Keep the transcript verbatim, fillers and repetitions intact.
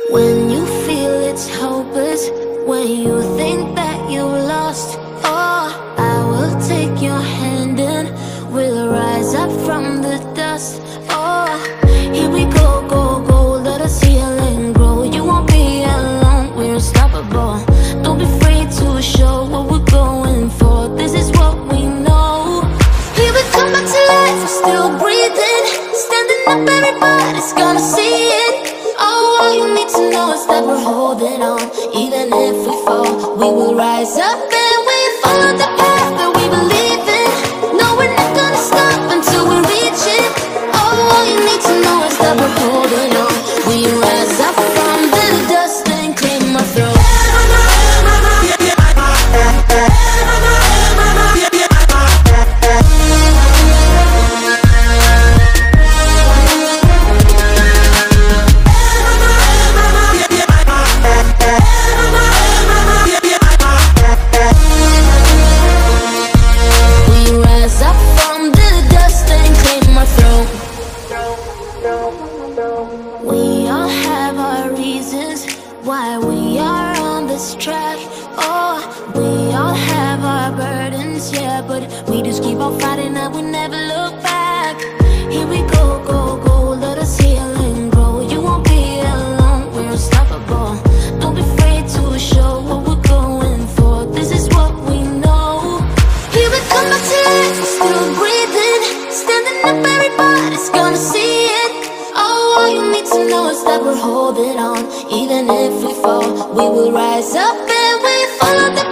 When you feel it's hopeless, when you think that you lost, oh, I will take your hand and we'll rise up from the dust. Oh, here we go, go, go, let us heal and grow. You won't be alone, we're unstoppable. Don't be afraid to show what we're going for. This is what we know. Here we come back to life, we're still breathing. Standing up, everybody's gonna see it. Oh, all you need to know is that we're holding on. Even if we fall, we will rise up and we follow the path that we believe in. No, we're not gonna stop until we reach it. Oh, all you need to know is that we're holding on. We rise up from the dust and claim our throne. We all have our reasons why we are on this track. Oh, we all have our burdens, yeah, but we just keep on fighting and we never look back. Here we go, go, go, let us heal and grow. You won't be alone, we're unstoppable. Don't be afraid to show what we're going for. This is what we know. Here we come back to life, we're still breathing. Standing up, everybody's gonna see it. Oh, all you need to know is that we're holding on. Even if we fall, we will rise up and we follow the